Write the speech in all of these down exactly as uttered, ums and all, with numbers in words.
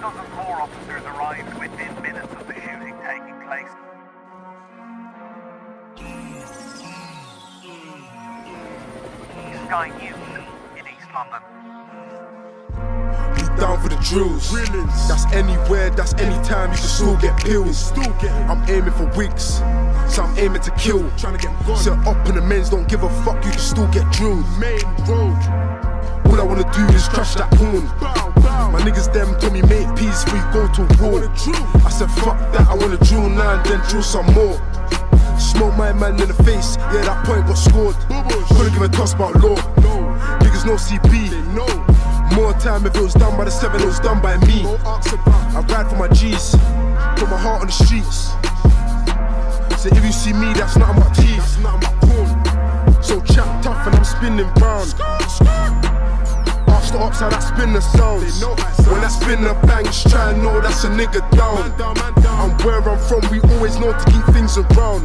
dozen more officers arrived within minutes of the shooting taking place. Sky News in East London. We down for the drills. That's anywhere, that's anytime. You can still get pills. I'm aiming for wigs, so I'm aiming to kill. Set up in the men's, don't give a fuck. You can still get drilled. All I wanna do is crush that porn. My niggas them told me make peace before you go to war. I said fuck that, I wanna drill now and then drill some more. Smoke my man in the face, yeah that point got scored. Couldn't give a toss about law. Niggas no C B. More time if it was done by the seven, it was done by me. I ride for my G's, put my heart on the streets. So if you see me, that's not my teeth. So chat tough and I'm spinning round. Ask the ops how that spin the sounds. When I spin the bangs, try and know that's a nigga down. And where I'm from, we always know to keep things around.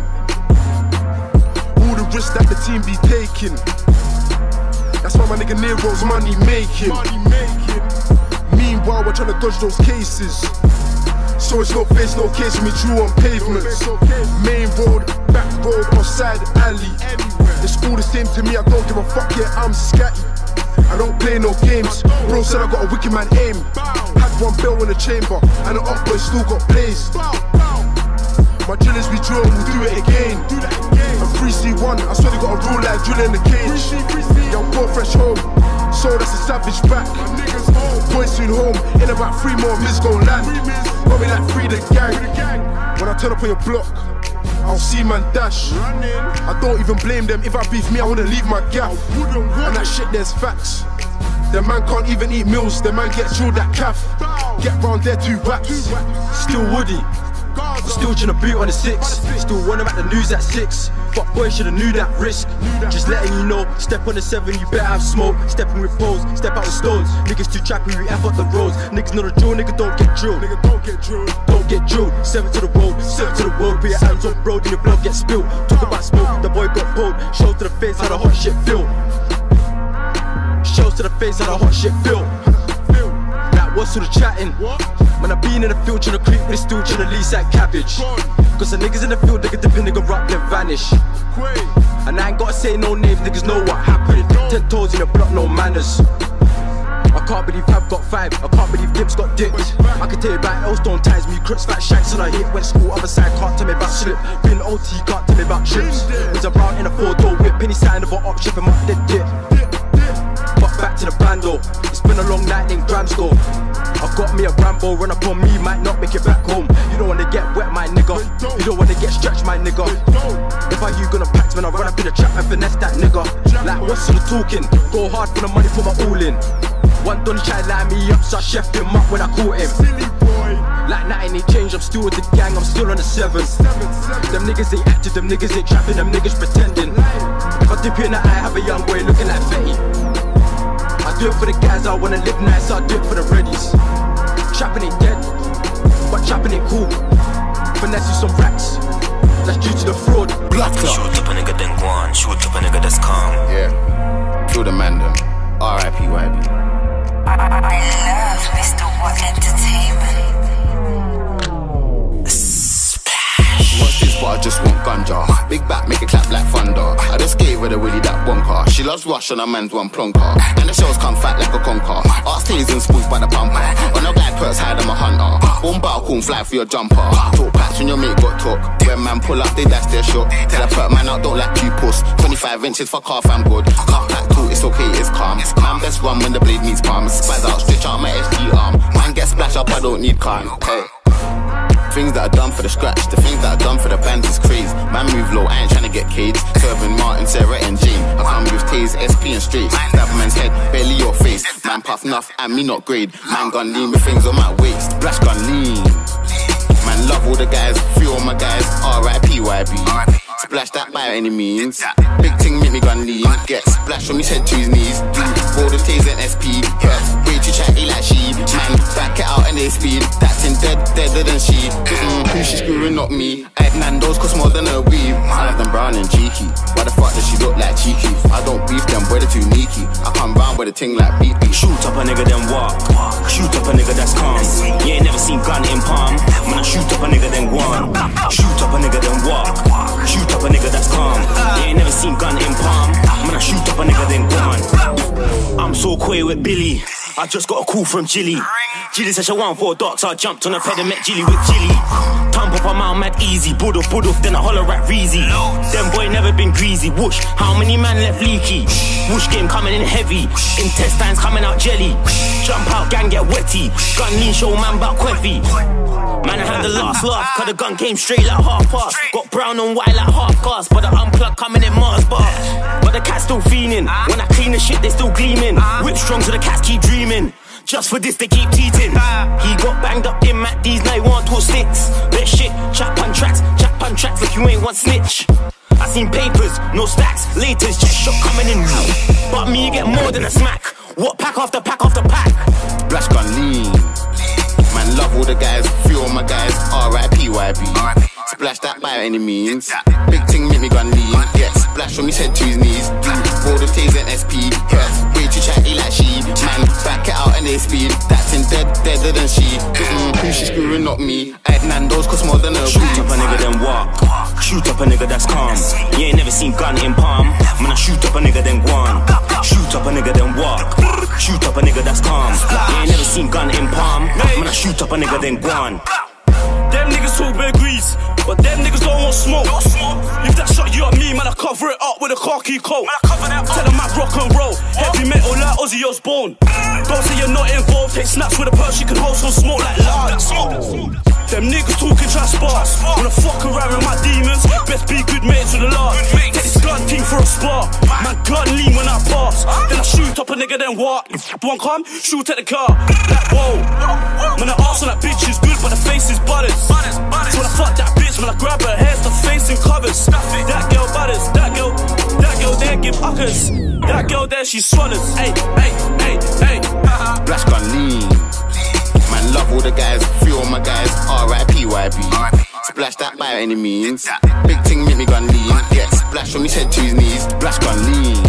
All the risks that the team be taking, that's why my nigga Nero's money making. Meanwhile, we're trying to dodge those cases, so it's no face, no case when we drew on pavements. Main road, back road, or side alley. It's all the same to me, I don't give a fuck, yeah, I'm scatty. I don't play no games, bro said I got a wicked man aim. Had one bell in the chamber, and the up boy still got plays. My drillers we drill, we'll do it again. And three C one, I swear they got a rule like drilling the cage. Young boy fresh home, so that's a savage back. Boy soon home, in about three more mids gon' land. Got me like free the gang. When I turn up on your block, I'll see man dash. I don't even blame them, if I beef me I wanna leave my gaff. And that shit there's facts. The man can't even eat meals, the man gets drilled at calf. Get round there two raps, still woody. Still tryna boot on the six, still want him at the news at six. Fuck boy, shoulda knew that risk. Just letting you know, step on the seven, you better have smoke. Stepping with poles, step out with stones. Niggas too trappy, we F up the roads. Niggas know the drill, nigga don't get drilled. Nigga don't get drilled, don't get drilled. Seven to the road, seven to the road. Put your hands on road and your blood gets spilled. Talk about smoke, the boy got pulled. Show to the face how the hot shit feel. Shows to the face how the hot shit feel. Like what's all the chatting? Man, I been in the field tryna creep with the stool, tryna lease that cabbage. Cause the niggas in the field, nigga dip in, nigga rock, then vanish. And I ain't gotta say no names, niggas know what happened. Ten toes in the block, no manners. I can't believe I've got five, I can't believe Gibbs got dipped. I can tell you about else, don't ties me, crooks, fat shanks on a hit. Went school, other side, can't tell me about slip. Been O T, can't tell me about trips. Was around in a four-door whip, penny sign of a op, shipping my dead dip. But back to the bando, it's been a long night in Gram store. I got me a Rambo, run up on me, might not make it back home. You don't wanna get wet, my nigga. You don't wanna get stretched, my nigga. If I you gonna pack, when I run up in the trap and finesse that nigga. Like what's all the talking? Go hard for the money, put my all in. One done try to line me up, so I chefed him up when I caught him. Like nothing ain't changed, I'm still with the gang, I'm still on the seven. Them niggas ain't active, them niggas ain't trapping, them niggas pretending. If I dip in the eye, have a young boy looking like Fetty. I do it for the guys, I wanna live nice, I do it for the readies. Trapping ain't dead, but trapping ain't cool. Finesse you some racks, that's due to the fraud. Blood clot. Shoot up a nigga then go on, shoot up a nigga that's calm. Yeah, kill the man them. R I P Y B. I love Mister What Entertainment. What's this, but I just want ganja. Big back, make it clap like thunder. I just gave her the willy that bonker. She loves rush on a man's one plonker. And the shells come fat like a conker. Arse tails and spoons by the bumper. On a glide perks hide, I'm a hunter. One bar cool, fly for your jumper. Talk packs when your mate got talk. When man pull up, they dash their shot. Tell a perk man out, don't like you puss. twenty-five inches for calf, I'm good. Half pack too, it's okay, it's calm. Man best run when the blade meets palm. Spaz out, stretch out my S G arm. Man get splash up, I don't need calm. Hey. Things that are done for the scratch, the things that are done for the band is crazy. Man move low, I ain't tryna get caged. Serving Martin, Sarah and Jane. I come with Taze, S P and straight. Stab man's head, barely your face. Man puff enough and me not grade. Man gun lean with things on my waist. Splash gun lean. Man love all the guys, few of my guys. R I P Y B. Splash that by any means. Big thing make me gun lean. Get splash from his head to his knees. Do roll the Taze and S P. Way too chatty like she. Man back it out and they speed. That's in dead, deader than she. Mm-mm. who she screwing, not me. I had Nando's cost more than a weave. I like them brown and cheeky. Why the fuck does she look like cheeky? I don't beef them, boy, they're too neaky. I come round with a ting like beep beep. Shoot up a nigga then walk. Shoot up a nigga that's calm. You ain't never seen gun in palm. Man, I shoot up a nigga then go on. Shoot up a nigga then walk. Shoot up a nigga that's calm. You ain't never seen gun in palm. Man, I shoot up a nigga then go on. I'm so coy with Billy. I just got a call from Jilly. Jilly said she want four dogs, so I jumped on her ped and met Jilly with Jilly. Thump up her mouth mad easy, bud off, bud off, then I holler at Reezy. Them boy never been greasy, whoosh, how many man left leaky? Whoosh game coming in heavy, intestines coming out jelly. Jump out, gang get wetty, gun lean show man back queffy. Man, I had the last laugh, cause the gun came straight like half past. Got brown and white like half gas, but the unplug coming in Mars bar. But the cat's still fiending, when I clean the shit they still gleaming. Whip strong so the cats keep dreaming, just for this they keep cheating. He got banged up in Matt D's, now he want two sticks. Best shit, chat pun tracks, chat pun tracks like you ain't one snitch. I seen papers, no stacks, laters, just shot coming in. But me, you get more than a smack. What pack after pack after pack? Blash gun lean. Man, love all the guys, few of my guys, R I P Y B. Splash that by any means. Big ting make me gun lean. Yeah, splash from his head to his knees. Roll the taser and S P. Yeah, way too chatty like she. Man, back it out and they speed. That's in dead, deader than she. Mm-mm, who she screwing, not me. I had Nando's cost more than a Shoot up a nigga then walk. Shoot up a nigga that's calm. You ain't never seen gun in palm. Man, I shoot up a nigga then go on. Shoot up a nigga then walk. Shoot up a nigga that's calm. You ain't never seen gun in palm. Man, I shoot up a nigga then go on. Them niggas talk bare grease, but them niggas don't want smoke. If that shot you at me, man, I cover it up with a khaki coat. Tell them I rock and roll, heavy metal like Ozzy Osbourne. Don't say you're not involved, take snaps with a purse, you can hold some smoke like loud. Them niggas talking try spar. Wanna fuck around with my demons, best be good mates with the large. Take this gun team for a spar, man gun lean when I pass. Then I shoot up a nigga then what? If one come, shoot at the car. Like whoa, man, the arse on that bitch is good but the face is butters. So when I fuck that bitch, when I grab her hair, the face in covers. That girl butters, that girl, that girl there give uckers. That girl there she swallows. Hey, hey, hey, hey. Blash gun lean. Man, love all the guys, few of my guys, R I P Y B. Splash that by any means. Big ting make me gun lean. Yeah, splash from his head to his knees. Blash gun lean.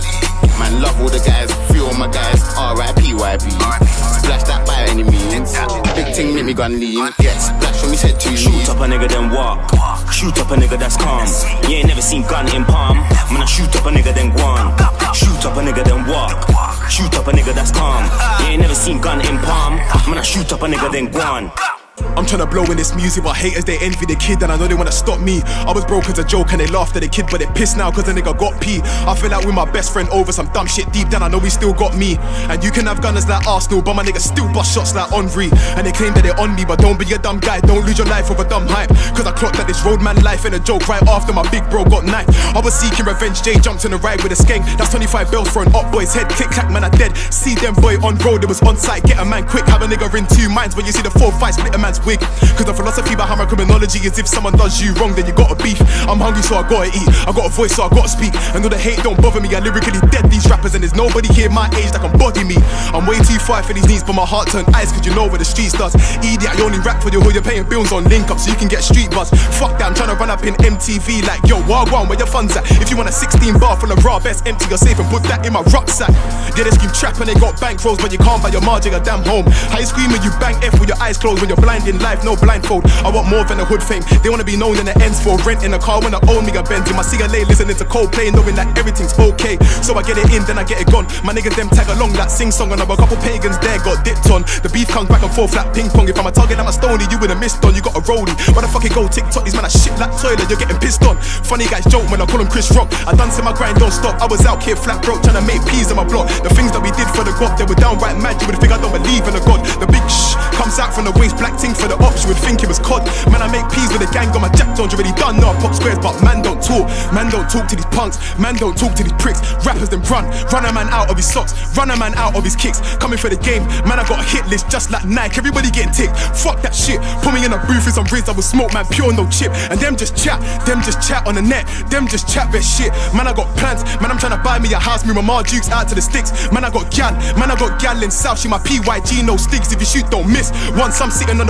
Man, love all the guys, few of my guys, R I P Y B. Splash that by any means. Big ting make me gun lean. Yeah, splash from his head to his knees. Shoot up a nigga then walk. Shoot up a nigga that's calm. You ain't never seen gun in palm. Man, I shoot up a nigga then go on. Shoot up a nigga then walk. Shoot up a nigga that's calm. You ain't never seen gun in palm. Man, I shoot up a nigga then go on. I'm tryna blow in this music, but haters they envy the kid, and I know they wanna stop me. I was broke as a joke and they laughed at the kid, but they pissed now cause the nigga got P. I feel like with my best friend over some dumb shit deep down, I know he still got me. And you can have gunners like Arsenal, but my niggas still bust shots like Henry. And they claim that they on me, but don't be a dumb guy, don't lose your life over dumb hype. Cause I clocked that this roadman life ain't a joke right after my big bro got knifed. I was seeking revenge, Jay jumped in the ride with a skank. That's twenty-five bells for an up boy's head, click clack man I dead. See them boy on road, it was on site, get a man quick. Have a nigga in two minds when you see the four fight split a man's wig. Cause the philosophy behind my criminology is if someone does you wrong, then you gotta beef. I'm hungry so I gotta eat, I got a voice so I gotta speak. And though the hate don't bother me, I lyrically dead these rappers. And there's nobody here my age that can body me. I'm way too far for these knees, but my heart turned ice cause you know where the streets does. Idiot, you only rap for your hood, you're paying bills on link up so you can get street buzz. Fuck that, I'm trying to run up in M T V like yo, wagwan, where your funds at? If you want a sixteen bar full of raw, best empty your safe and put that in my rucksack. Yeah, they scream trap and they got bankrolls, but you can't buy your margin a damn home. How you scream when you bang F with your eyes closed when you're blind in life, no blindfold. I want more than a hood fame. They wanna be known in the ends for rent in a car when I own me a Benz. In my C L A listening to Coldplay, knowing that everything's okay. So I get it in, then I get it gone. My niggas them tag along like sing song, and I've a couple pagans there got dipped on. The beef comes back and forth like ping pong. If I'm a target, I'm a stony, you would've missed on. You got a rollie. Why the fuck it go TikTok? These man are shit like toilet, you're getting pissed on. Funny guys joke when I call him Chris Rock. I done till my grind don't stop. I was out here flat broke trying to make peas in my block. The things that we did for the God, they were downright mad. You would think I don't believe in a God. The big shh comes out from the waist, black ting for the ops. You would think it was cod. Man, I make peas with a gang on my jack Jones. You already done, no I pop squares, but man don't talk. Man don't talk to these punks. Man don't talk to these pricks. Rappers then run, run a man out of his socks, run a man out of his kicks. Coming for the game, man I got a hit list just like Nike. Everybody getting ticked. Fuck that shit. Put me in a booth with some riz, I will smoke man, pure no chip. And them just chat, them just chat on the net. Them just chat best shit. Man I got plans, man I'm trying to buy me a house, me my Dukes out to the sticks. Man I got gal, man I got gal in South. She my P Y G, no sticks. If you shoot don't miss. Once I'm sitting on the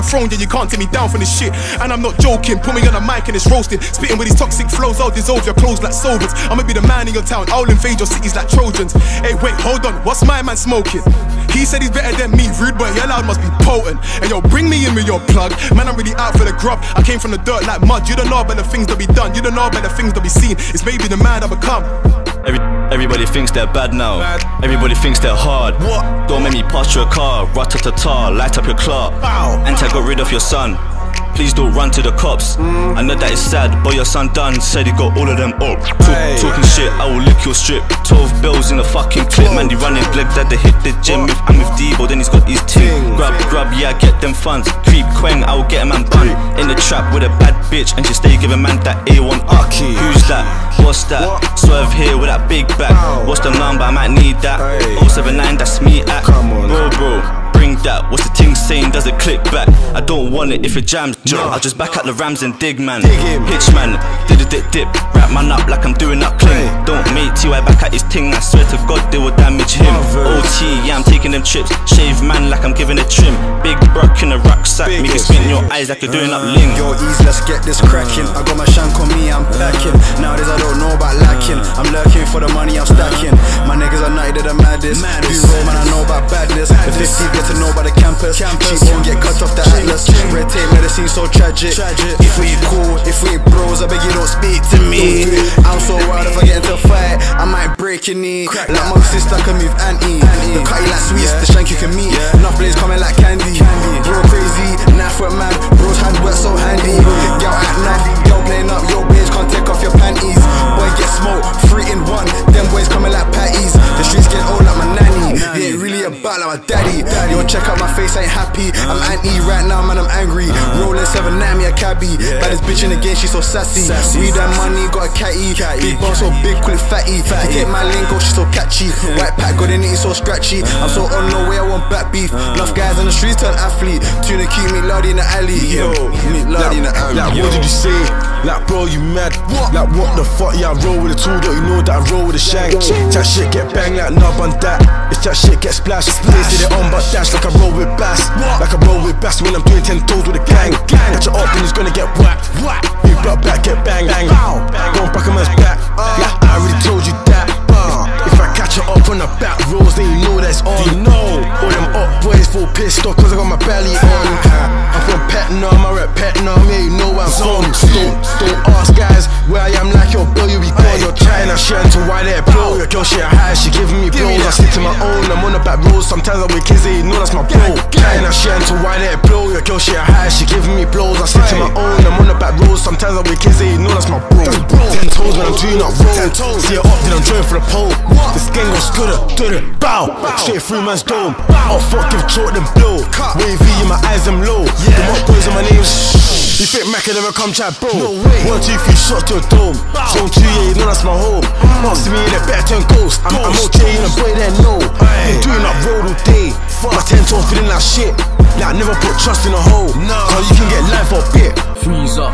the throne, yeah, you can't take me down from this shit. And I'm not joking, put me on a mic and it's roasting. Spitting with these toxic flows, I'll dissolve your clothes like solvents. I'ma be the man in your town, I'll invade your cities like Trojans. Hey, wait, hold on, what's my man smoking? He said he's better than me, rude boy, your loud must be potent. And yo, bring me in with your plug. Man, I'm really out for the grub. I came from the dirt like mud. You don't know about the things that be done. You don't know about the things that be seen. It's maybe the man I become. Every, everybody thinks they're bad now. Bad. Everybody thinks they're hard. What? Don't make me pass your car. Rat-ta-ta-ta, light up your car. Anti got rid of your son. Please don't run to the cops. mm. I know that it's sad, but your son done said he got all of them up. Talk, hey. Talking shit, I will lick your strip. Twelve bells in a fucking clip. Man, he running leg that they hit the gym. If I'm with Debo, then he's got his team. Grab, grab, yeah, get them funds. Creep, quang, I will get a man bun. In the trap with a bad bitch, and she stay giving man that A one up. Who's that? What's that? What? Swerve here with that big back. What's the number? I might need that. oh seven nine, that's me at. Bro, bro. Bring that, what's the ting saying, does it click back? I don't want it if it jams, no. I'll just back out the Rams and dig man. Dig him. Hitch man, did a dip dip, wrap man up like I'm doing up cling. Hey. Don't make T Y back at his ting, I swear to God they will damage him. O T, yeah I'm taking them chips, shave man like I'm giving a trim. Big brock in a rucksack, make it squint in your eyes like you're doing up ling. Yo easy, let's get this cracking. I got my shank on me, I'm packing. Nowadays I don't know about lacking. I'm lurking for the money, I'm stacking. My niggas are nutty, they're the maddest. Do roll man, I know about badness. The fifty get to know about the campus. Campus. She won't get cut off the atlas. Red tape medicine so tragic. tragic. If we cool, if we bros, I beg you don't speak to me. I'm so wild if I get into a fight, I might break your knee. Crack like my sister can move anti. The cutty like sweets, yeah. The shank you can meet. Yeah. Enough blades coming like candy. candy. Bro crazy, knife foot man. Bro's hand work so handy. Girl act enough, girl playing up. Your bitch can't take off your panties. Boy get smoked, three in one. Them boys coming like patties. The streets get old like my nanny. He ain't really about like my daddy. Yo check out my face, I ain't happy. I'm anti right now, man, I'm angry. Rolling seven nine, me a cabbie. Baddest bitch in the game, she so sassy. We that money, got a catty. Big bone so big, call it fatty. Take my lingo, she so catchy. White pack got in it, it's so scratchy. I'm so on no way, I want back beef. Enough guys on the streets turn athlete. Tuna keep me Lottie in the alley. Yo, meet Lottie in the alley. Like what did you say? Like bro, you mad? Like what the fuck? Yeah, I roll with a tool, don't you know that I roll with a shank? That shit get bang like nub on that. It's that shit get splashed. They say they on but dash like I roll with bass. Like I roll with bass when I'm doing ten toes with a gang. Catch it up then he's gonna get whacked. Big butt back, get bang bang. Going back on man's back. Yeah, I already told you that. If I catch it up on the back roads, then you know that's on. You know, all them up boys full pissed off cause I got my belly on. I'm from Petnam, I rep Petnam, yeah you know where I'm from. Don't, don't ask guys where I am like your bro, you be gone. You're trying to share into why they blow. Your girl she a high, she giving me blows. I stick to my own, I'm on the back roads. Sometimes I'm with kids, they know that's my bro. Trying to share into why they blow. Your girl she a high, she giving me blows. I stick to my own, I'm on the back roads. Sometimes I'm with kids, they know that's my bro. Ten toes when I'm doing up roll. See it up, then I'm drawing for the pole. This gang goes scudder, do it, bow. Straight through man's dome. Oh fuck, give short then blow. Wavy in my eyes, I'm low. The mock boys on my name. You think Mac can never come chat, bro? No way. One, two, three shots to a dome. Zone two, yeah, you know that's my home. Marks to me, they better turn ghost. I'm, I'm O J and a boy there, no. Been doing up road all day. My ten toes feeling like shit. Like never put trust in a hole. Cause you can get life for a bit. Freeze up.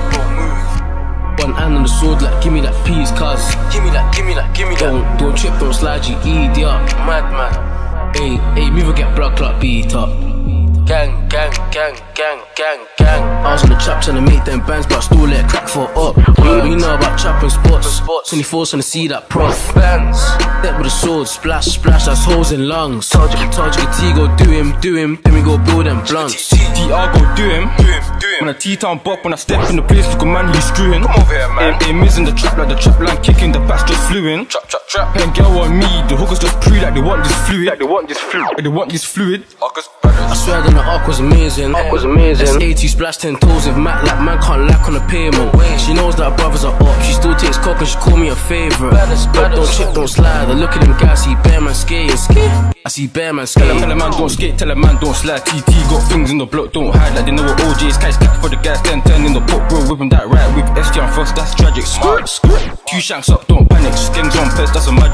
One hand on the sword, like give me that piece, cuz. Give me that, give me that, give me that. Don't, don't trip, don't slide, you idiot. Mad man. Hey, hey, move or get blood clot beat up. Gang, gang, gang, gang, gang, gang. I was on the trap trying to make them bands, but I still let crack for up. What you know about trapping spots? twenty-four trying to see that prof. Bands, step with a sword, splash, splash, that's holes in lungs. Target, target, T go do him, do him, then we go build them blunts. D R go do him, do him, do him. When I T-town bop, when I step in the place, look a man, he's screwing. Come over here, man. Aim is in the trap, like the trap line kicking, the bass just flew in. Trap, trap, trap. Pen girl on me, the hookers just pre like they want this fluid. Like they want this fluid. Like they want this fluid. I swear that the arc was amazing. Arc was amazing. S eighty splash ten toes with Mac like man can't lack on the pavement. She knows that brothers are up. She still takes cock and she call me a favourite. But don't chip, don't slide. I look at them guys, see bear man skating. I see bear man skating. Tell a man don't skate, tell a man don't slide. T T got things in the block, don't hide. Like they know what O J's catch cat for the guys. Then turn in the pot, bro. Whip him that right with S G on first, that's tragic. Two shanks up, don't panic. Skings on pest, that's a majesty.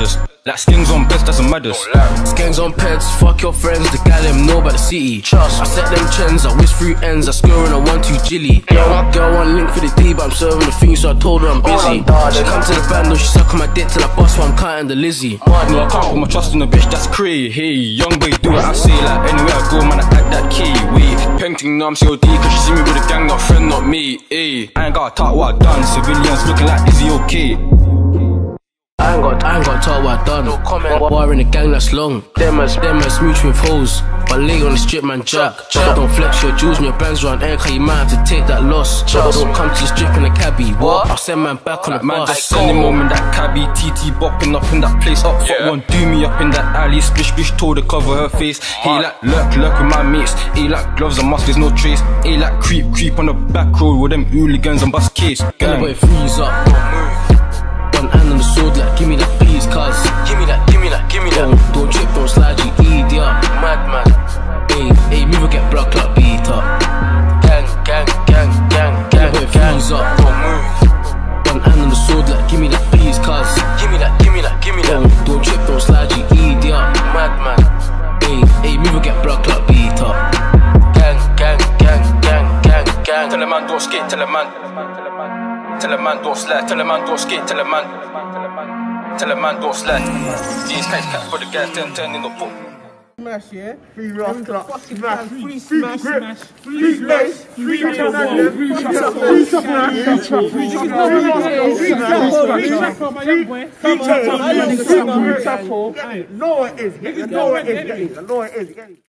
Like skins on beds, that's a maddest. Skanks on peds, fuck your friends, the guy them know about the city. Trust, I set them trends, I whisk through ends, I score in a one two jilly. Girl one link for the D, but I'm serving the thing, so I told her I'm busy. She come to the band, though she suck on my dick till I bust while I'm cutting the Lizzie. No, I can't put my trust in a bitch, that's crazy. Hey, young boy, do what I say, like anywhere I go, man, I act that key. Wait, painting numb C O D, cause she see me with a gang, not friend, not me. Ayy, I ain't gotta talk what I done, civilians looking like, is he okay? I ain't got, I ain't got to talk what I done. No comment. War in the gang that's long. Them as, them as smooch with hoes. But lay on the strip, man, jack. Jack. Don't flex your jewels and your bands round air, cause you might have to take that loss. Jack. Don't come to the strip in a cabbie. What? I'll send man back on the man, bus. just send him home in that cabbie. T T bopping up in that place. Up, fuck one, do me up in that alley. Splish, splish, told to cover her face. Hey, like lurk, lurk with my mates. Hey, like gloves and mask, there's no trace. Hey, like creep, creep on the back road with them hooligans and bust case. Gang. Anybody freeze up. One hand on the sword, like give me that please, cuz. Give me that, give me that, give me that. Don't, don't trip, don't slide, you idiot. Madman. Hey, hey, me will get blood clot beat up. Gang, gang, gang, gang, gang, gang. Freeze up. Don't move. One hand on the sword, like give me that please, cuz. Give me that, give me that, give me that. Don't, don't trip, don't slide, you idiot. Madman. Hey, hey, me will get blood clot beat up. Gang, gang, gang, gang, gang, gang. Tell a man don't skate, tell a man. Tell a man don't slide, tell a man don't skate, tell a man. Tell a man don't slide. These guys can't put the guys ten ten in the book. Smash, yeah? Free rough club, smash, free smash, smash, free lace, free chopper, free chopper, free chopper, free chopper, free chopper, free chopper, free chopper, free chopper. No, it is, no, it is, no, it is.